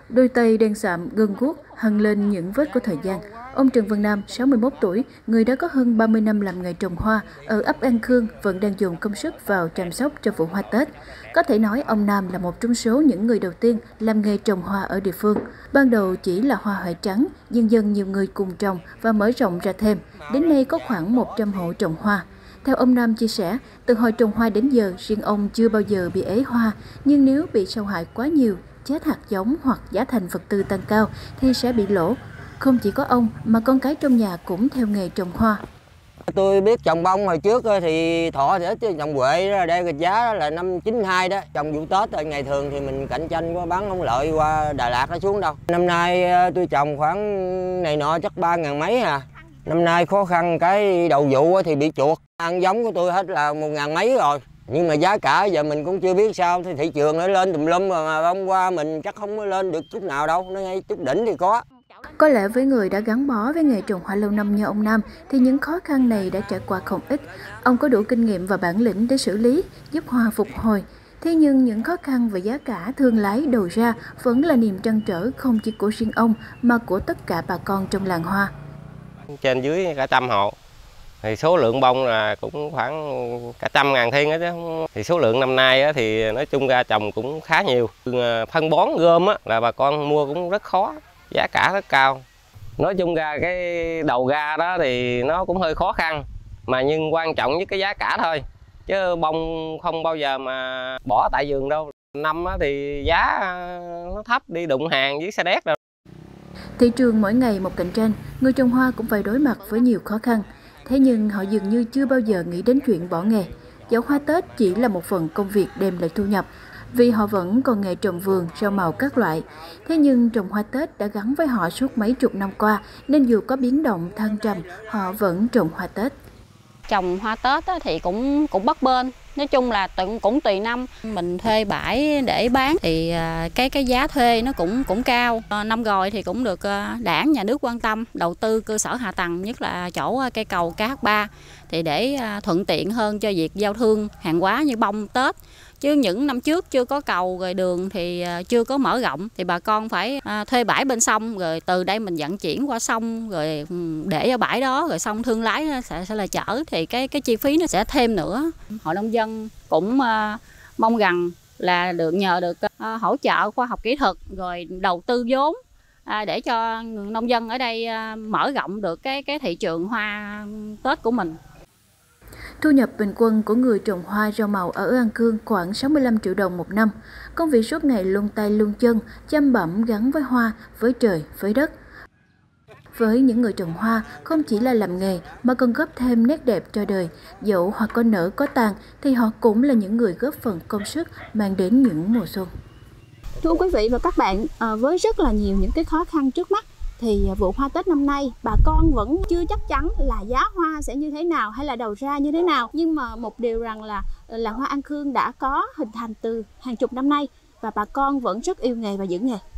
Đôi tay đen sạm, gân guốc, hằn lên những vết của thời gian. Ông Trần Văn Nam, 61 tuổi, người đã có hơn 30 năm làm nghề trồng hoa ở ấp An Khương, vẫn đang dồn công sức vào chăm sóc cho vụ hoa Tết. Có thể nói ông Nam là một trong số những người đầu tiên làm nghề trồng hoa ở địa phương. Ban đầu chỉ là hoa huệ trắng, dần dần nhiều người cùng trồng và mở rộng ra thêm. Đến nay có khoảng 100 hộ trồng hoa. Theo ông Nam chia sẻ, từ hồi trồng hoa đến giờ, riêng ông chưa bao giờ bị ế hoa, nhưng nếu bị sâu hại quá nhiều, chết hạt giống hoặc giá thành vật tư tăng cao thì sẽ bị lỗ. Không chỉ có ông mà con cái trong nhà cũng theo nghề trồng hoa. Tôi biết trồng bông hồi trước thì thọ thì ít, trồng huệ đó, đây giá là năm 92 đó, trồng vụ Tết rồi, ngày thường thì mình cạnh tranh có bán không lợi qua Đà Lạt nó xuống đâu. Năm nay tôi trồng khoảng này nọ chắc 3.000 mấy à. Năm nay khó khăn cái đầu vụ thì bị chuột, ăn giống của tôi hết là 1.000 mấy rồi. Nhưng mà giá cả giờ mình cũng chưa biết sao, thì thị trường nó lên tùm lum mà hôm qua mình chắc không có lên được chút nào đâu, nó ngay chút đỉnh thì có. Có lẽ với người đã gắn bó với nghề trồng hoa lâu năm như ông Nam thì những khó khăn này đã trải qua không ít. Ông có đủ kinh nghiệm và bản lĩnh để xử lý, giúp hoa phục hồi. Thế nhưng những khó khăn về giá cả thương lái đầu ra vẫn là niềm trăn trở không chỉ của riêng ông mà của tất cả bà con trong làng hoa. Trên dưới cả 100 hộ. Thì số lượng bông là cũng khoảng cả 100.000 thiên đó chứ. Thì số lượng năm nay thì nói chung ra trồng cũng khá nhiều. Phân bón gom là bà con mua cũng rất khó, giá cả rất cao. Nói chung ra cái đầu ra đó thì nó cũng hơi khó khăn, mà nhưng quan trọng nhất cái giá cả thôi. Chứ bông không bao giờ mà bỏ tại vườn đâu. Năm thì giá nó thấp, đi đụng hàng với xe đét rồi. Thị trường mỗi ngày một cạnh tranh, người trồng hoa cũng phải đối mặt với nhiều khó khăn. Thế nhưng họ dường như chưa bao giờ nghĩ đến chuyện bỏ nghề. Dẫu hoa Tết chỉ là một phần công việc đem lại thu nhập, vì họ vẫn còn nghề trồng vườn, rau màu các loại. Thế nhưng trồng hoa Tết đã gắn với họ suốt mấy chục năm qua, nên dù có biến động thăng trầm, họ vẫn trồng hoa Tết. Trồng hoa Tết thì cũng bấp bênh. Nói chung là cũng tùy năm. Mình thuê bãi để bán thì cái giá thuê nó cũng cao. Năm rồi thì cũng được đảng, nhà nước quan tâm đầu tư cơ sở hạ tầng, nhất là chỗ cây cầu KH3 thì để thuận tiện hơn cho việc giao thương hàng hóa như bông Tết. Chứ những năm trước chưa có cầu rồi đường thì chưa có mở rộng thì bà con phải thuê bãi bên sông, rồi từ đây mình vận chuyển qua sông rồi để ở bãi đó, rồi xong thương lái sẽ là chở thì cái chi phí nó sẽ thêm nữa. Hội nông dân cũng mong rằng là nhờ được hỗ trợ khoa học kỹ thuật rồi đầu tư vốn để cho nông dân ở đây mở rộng được cái thị trường hoa Tết của mình. Thu nhập bình quân của người trồng hoa rau màu ở An Khương khoảng 65 triệu đồng một năm. Công việc suốt ngày luôn tay luôn chân, chăm bẵm gắn với hoa, với trời, với đất. Với những người trồng hoa, không chỉ là làm nghề mà còn góp thêm nét đẹp cho đời. Dẫu hoa có nở có tàn thì họ cũng là những người góp phần công sức mang đến những mùa xuân. Thưa quý vị và các bạn, với rất là nhiều những cái khó khăn trước mắt thì vụ hoa Tết năm nay bà con vẫn chưa chắc chắn là giá hoa sẽ như thế nào hay là đầu ra như thế nào. Nhưng mà một điều rằng là làng hoa An Khương đã có hình thành từ hàng chục năm nay và bà con vẫn rất yêu nghề và giữ nghề.